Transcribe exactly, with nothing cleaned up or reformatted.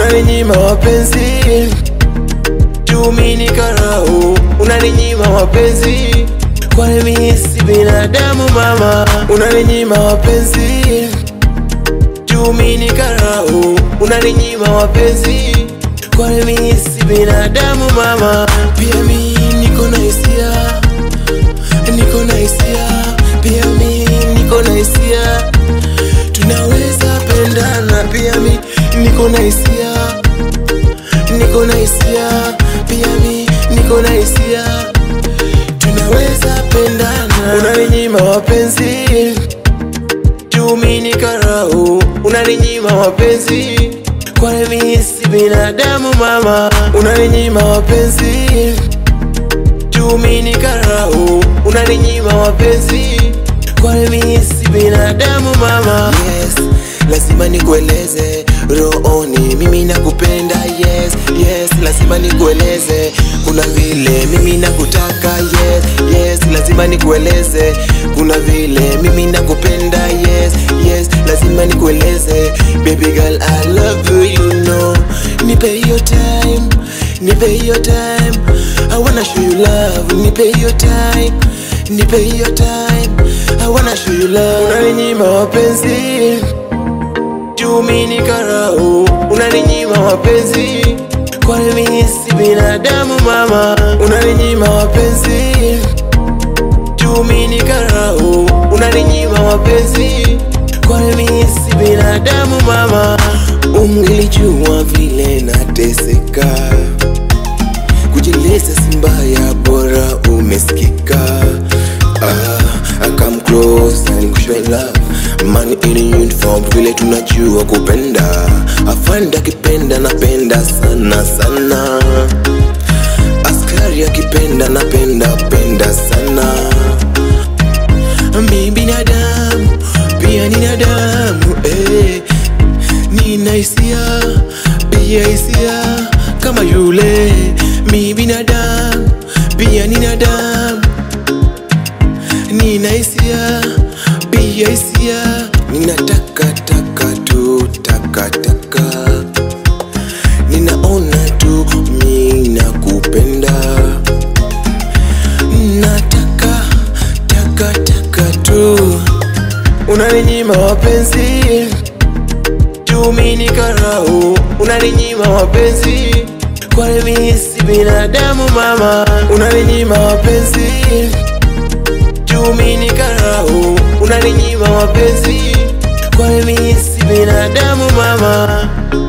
unaninyima mapenzi, tumi ni karau, unaninyima mapenzi, kwani mimi si binadamu mama. Unaninyima mapenzi, tumi ni karau, unaninyima mapenzi, kwani mimi si binadamu mama. Pia mimi niko na hisia, niko na hisia, pia mimi niko na hisia, tunaweza pendana. Pia mimi niko na hisia, niko na hisia, pia mimi niko na hisia, tunaweza pendana. Unaninyima mapenzi, tumi ni karau, unaninyima mapenzi, kwani mimi si binadamu mama. Unaninyima mapenzi, tumi ni karau, unaninyima mapenzi, kwani mimi si binadamu mama. Yes, lazima nikueleze rohoni mimi nakupenda. Yes, yes, lazima nikueleze kuna vile mimi nakutaka. Yes, yes, lazima nikueleze kuna vile mimi nakupenda. Yes, yes, lazima nikueleze baby girl I love you, you know. Nipe your time, nipe your time, I wanna show you love. Nipe your time, nipe your time, I wanna show you love. Unaninyima mapenzi, tumi ni karau, unaninyima mapenzi, kwani mimi si binadamu mama. Unaninyima mapenzi, tumi ni karau, unaninyima mapenzi, kwani mimi si binadamu mama. Ungelijua vile nateseka, kujeleza si mbaya, bora umesikika. Ah, I come close and show love, man in uniform, vile tunajua kupenda. Afanda kipenda napenda sana sana, askari akipenda napenda penda sana. Mimi binadamu, pia nina damu, eh. Nina hisia, pia hisia kama yule. Mimi binadamu, pia nina damu, nina hisia, pia hisia. Ninataka taka tu, taka taka, ninaona tu mimi nakupenda. Nataka taka taka tu. Unaninyima mapenzi, tumi ni karau, unaninyima mapenzi, kwani mimi si binadamu mama. Unaninyima mapenzi, tumi ni karau, unaninyima mapenzi, kwani mimi si binadamu mama.